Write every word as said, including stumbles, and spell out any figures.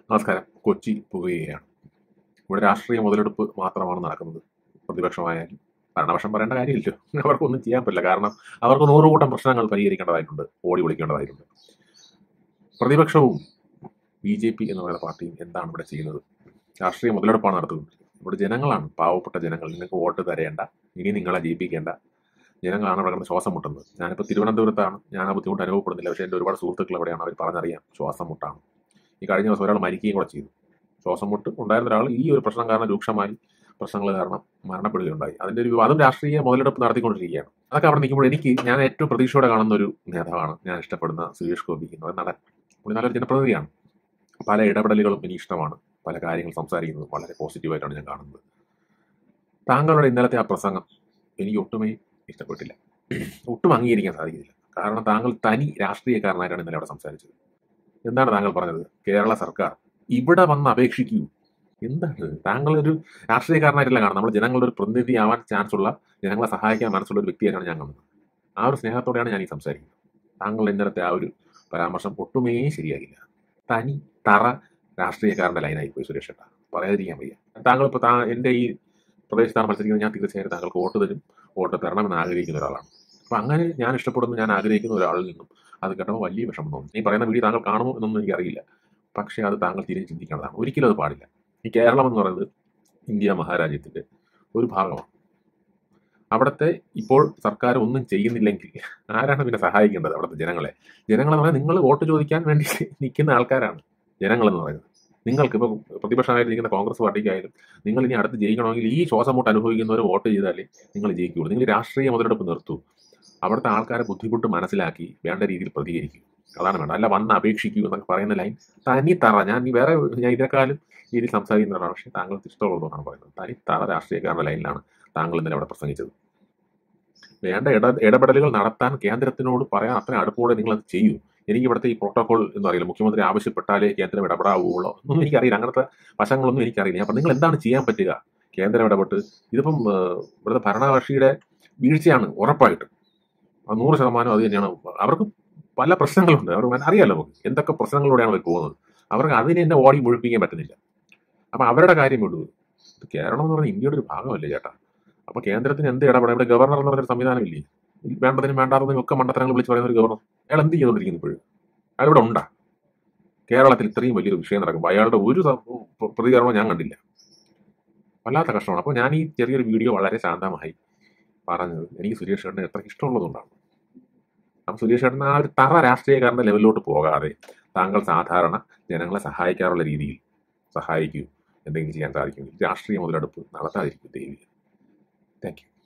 നമസ്കാരം. കൊച്ചി പുകയുകയാണ്. ഇവിടെ രാഷ്ട്രീയ മുതലെടുപ്പ് മാത്രമാണ് നടക്കുന്നത്. പ്രതിപക്ഷമായാലും ഭരണപക്ഷം പറയേണ്ട കാര്യമില്ലല്ലോ. അവർക്കൊന്നും ചെയ്യാൻ പറ്റില്ല. കാരണം അവർക്ക് നൂറുകൂട്ടം പ്രശ്നങ്ങൾ പരിഹരിക്കേണ്ടതായിട്ടുണ്ട്, ഓടി വിളിക്കേണ്ടതായിട്ടുണ്ട്. പ്രതിപക്ഷവും ബി ജെ പി എന്ന് പറയുന്ന പാർട്ടിയും എന്താണ് ഇവിടെ ചെയ്യുന്നത്? രാഷ്ട്രീയ മുതലെടുപ്പാണ് നടത്തുന്നത്. ഇവിടെ ജനങ്ങളാണ്, പാവപ്പെട്ട ജനങ്ങൾ. നിങ്ങൾക്ക് വോട്ട് തരേണ്ട, ഇനി നിങ്ങളെ ജയിപ്പിക്കേണ്ട ജനങ്ങളാണ് ഇവിടെ കിടന്ന് ശ്വാസം മുട്ടുന്നത്. ഞാനിപ്പോൾ തിരുവനന്തപുരത്താണ്. ഞാൻ ആ ബുദ്ധിമുട്ട് അനുഭവപ്പെടുന്നില്ല. പക്ഷേ എൻ്റെ ഒരുപാട് സുഹൃത്തുക്കൾ എവിടെയാണ്, അവർ പറഞ്ഞറിയാം ശ്വാസം മുട്ടാണ്. ഈ കഴിഞ്ഞ ദിവസം ഒരാൾ മരിക്കുകയും കൂടെ ചെയ്തു. ശ്വാസം മുട്ട് ഉണ്ടായിരുന്ന ഒരാൾ ഈ ഒരു പ്രശ്നം കാരണം രൂക്ഷമായി പ്രശ്നങ്ങൾ കാരണം മരണപ്പെടുകയുണ്ടായി. അതിന്റെ ഒരു അതും രാഷ്ട്രീയ മുതലെടുപ്പ് നടത്തിക്കൊണ്ടിരിക്കുകയാണ്. അതൊക്കെ അവിടെ നിൽക്കുമ്പോൾ എനിക്ക് ഞാൻ ഏറ്റവും പ്രതീക്ഷയോടെ കാണുന്ന ഒരു നേതാവാണ് ഞാൻ ഇഷ്ടപ്പെടുന്ന സുരേഷ് ഗോപി എന്ന് പറയുന്ന നടൻ. പുള്ളി നല്ലൊരു ജനപ്രതിനിധിയാണ്. പല ഇടപെടലുകളും എനിക്ക് ഇഷ്ടമാണ്. പല കാര്യങ്ങൾ സംസാരിക്കുന്നത് വളരെ പോസിറ്റീവായിട്ടാണ് ഞാൻ കാണുന്നത്. താങ്കളുടെ ഇന്നലത്തെ ആ പ്രസംഗം എനിക്ക് ഒട്ടുമേ ഇഷ്ടപ്പെട്ടില്ല. ഒട്ടും അംഗീകരിക്കാൻ സാധിക്കുന്നില്ല. കാരണം താങ്കൾ തനി രാഷ്ട്രീയക്കാരനായിട്ടാണ് ഇന്നലെ അവിടെ സംസാരിച്ചത്. എന്താണ് താങ്കൾ പറഞ്ഞത്? കേരള സർക്കാർ ഇവിടെ വന്ന് അപേക്ഷിക്കൂ. എന്താണ് താങ്കൾ ഒരു രാഷ്ട്രീയക്കാരനായിട്ടല്ല കാണുന്നത്. നമ്മൾ ജനങ്ങളുടെ ഒരു പ്രതിനിധി ആവാൻ ചാൻസ് ഉള്ള, ജനങ്ങളെ സഹായിക്കാൻ മനസ്സുള്ള ഒരു വ്യക്തിയായിട്ടാണ് ഞാൻ കാണുന്നത്. ആ ഒരു സ്നേഹത്തോടെയാണ് ഞാൻ ഈ സംസാരിക്കുന്നത്. താങ്കൾ ഇന്നലത്തെ ആ ഒരു പരാമർശം ഒട്ടുമേ ശരിയാകില്ല. തനി തറ രാഷ്ട്രീയക്കാരന്റെ ലൈനായി പോയി സുരേഷ് ഏട്ടാ. പറയാതിരിക്കാൻ വയ്യ. താങ്കൾ ഇപ്പോൾ താ എൻ്റെ ഈ പ്രദേശത്താണ് മത്സരിക്കുന്നത്. ഞാൻ തീർച്ചയായും താങ്കൾക്ക് വോട്ട് തരും, വോട്ട് തരണമെന്ന് ആഗ്രഹിക്കുന്ന ഒരാളാണ്. അപ്പം അങ്ങനെ ഞാൻ ഇഷ്ടപ്പെടുന്നു, ഞാൻ ആഗ്രഹിക്കുന്ന ഒരാളിൽ നിന്നും അത് കേട്ടപ്പോൾ വലിയ വിഷമം തോന്നി. ഈ പറയുന്ന വീഡിയോ താങ്കൾ കാണുമോ എന്നൊന്നും എനിക്കറിയില്ല. പക്ഷേ അത് താങ്കൾ തിരിഞ്ഞ് ചിന്തിക്കേണ്ടതാണ്. ഒരിക്കലും അത് പാടില്ല. ഈ കേരളം എന്ന് പറയുന്നത് ഇന്ത്യ മഹാരാജ്യത്തിൻ്റെ ഒരു ഭാഗമാണ്. അവിടുത്തെ ഇപ്പോൾ സർക്കാർ ഒന്നും ചെയ്യുന്നില്ലെങ്കിൽ ആരാണ് പിന്നെ സഹായിക്കേണ്ടത്? അവിടുത്തെ ജനങ്ങളെ. ജനങ്ങളെന്ന് പറഞ്ഞാൽ നിങ്ങൾ വോട്ട് ചോദിക്കാൻ വേണ്ടി നിൽക്കുന്ന ആൾക്കാരാണ് ജനങ്ങളെന്ന് പറയുന്നത്. നിങ്ങൾക്ക് ഇപ്പോൾ പ്രതിപക്ഷമായിട്ട് നിൽക്കുന്ന കോൺഗ്രസ് പാർട്ടിക്കായാലും നിങ്ങൾ ഇനി അടുത്ത് ജയിക്കണമെങ്കിൽ ഈ ശ്വാസം മുട്ട് അനുഭവിക്കുന്നവർ വോട്ട് ചെയ്താലേ നിങ്ങൾ ജയിക്കുകയുള്ളൂ. നിങ്ങൾ രാഷ്ട്രീയ മുതലെടുപ്പ് നിർത്തൂ. അവിടുത്തെ ആൾക്കാരെ ബുദ്ധിമുട്ട് മനസ്സിലാക്കി വേണ്ട രീതിയിൽ പ്രതികരിക്കും. അതാണ് വേണ്ടത്. അല്ല വന്ന് അപേക്ഷിക്കൂ എന്നൊക്കെ പറയുന്ന ലൈൻ തനി തറ. ഞാൻ ഈ വേറെ ഞാൻ ഇതിനേക്കാളും രീതിയിൽ സംസാരിക്കുന്നതാണ്. പക്ഷേ താങ്കൾക്ക് ഇഷ്ടമുള്ളതുകൊണ്ടാണ് പറയുന്നത്. തനി തറ രാഷ്ട്രീയക്കാരുടെ ലൈനിലാണ് താങ്കൾ ഇന്നലെ അവിടെ പ്രസംഗിച്ചത്. വേണ്ട ഇട ഇടപെടലുകൾ നടത്താൻ കേന്ദ്രത്തിനോട് പറയാൻ അത്ര അടുപ്പോടെ നിങ്ങൾ അത് ചെയ്യൂ. എനിക്ക് ഇവിടുത്തെ ഈ പ്രോട്ടോകോൾ എന്ന് അറിയില്ല. മുഖ്യമന്ത്രി ആവശ്യപ്പെട്ടാലേ കേന്ദ്രം ഇടപെടാവുള്ളൂ എന്നൊന്നും എനിക്കറിയില്ല. അങ്ങനത്തെ വശങ്ങളൊന്നും എനിക്കറിയില്ല. അപ്പം നിങ്ങൾ എന്താണ് ചെയ്യാൻ പറ്റുക? കേന്ദ്രം ഇടപെട്ട് ഇതിപ്പം ഇവിടുത്തെ ഭരണകക്ഷിയുടെ വീഴ്ചയാണ് ഉറപ്പായിട്ടും. അത് നൂറ് ശതമാനം അത് തന്നെയാണ്. അവർക്ക് പല പ്രശ്നങ്ങളുണ്ട്. അവർ അറിയാമല്ലോ നമുക്ക് എന്തൊക്കെ പ്രശ്നങ്ങളിലൂടെയാണ് അവർ പോകുന്നത്. അവർക്ക് അതിനെ എന്നെ ഓടി മുഴിപ്പിക്കാൻ പറ്റുന്നില്ല. അപ്പം അവരുടെ കാര്യം വിടൂ. ഇത് കേരളം എന്ന് പറഞ്ഞാൽ ഇന്ത്യയുടെ ഒരു ഭാഗമല്ലേ ചേട്ടാ. അപ്പോൾ കേന്ദ്രത്തിന് എന്ത് ഇടപെടാം? ഇവിടെ ഗവർണർ എന്ന് പറഞ്ഞൊരു സംവിധാനം ഇല്ലേ? വേണ്ടതിനും വേണ്ടാത്തതിനും ഒക്കെ മണ്ടത്തരങ്ങൾ വിളിച്ച് പറയുന്ന ഒരു ഗവർണർ. അയാൾ എന്ത് ചെയ്തുകൊണ്ടിരിക്കുന്നു ഇപ്പോഴും? അയാൾ ഇവിടെ ഉണ്ടാ? കേരളത്തിൽ ഇത്രയും വലിയൊരു വിഷയം നടക്കുമ്പോൾ അയാളുടെ ഒരു പ്രതികരണവും ഞാൻ കണ്ടില്ല. വല്ലാത്ത കഷ്ടമാണ്. അപ്പോൾ ഞാൻ ഈ ചെറിയൊരു വീഡിയോ വളരെ ശാന്തമായി പറഞ്ഞത് എനിക്ക് സുരേഷ് ഏട്ടന് എത്ര ഇഷ്ടമുള്ളതുകൊണ്ടാണ്. അപ്പം സുരേഷ് ഏട്ടൻ ആ ഒരു തറ രാഷ്ട്രീയക്കാരൻ്റെ ലെവലിലോട്ട് പോകാതെ താങ്കൾ സാധാരണ ജനങ്ങളെ സഹായിക്കാറുള്ള രീതിയിൽ സഹായിക്കൂ. എന്തെങ്കിലും ചെയ്യാൻ സാധിക്കും. രാഷ്ട്രീയ മുതലെടുപ്പ് നടത്താതിരിക്കും ദേവി. Thank you.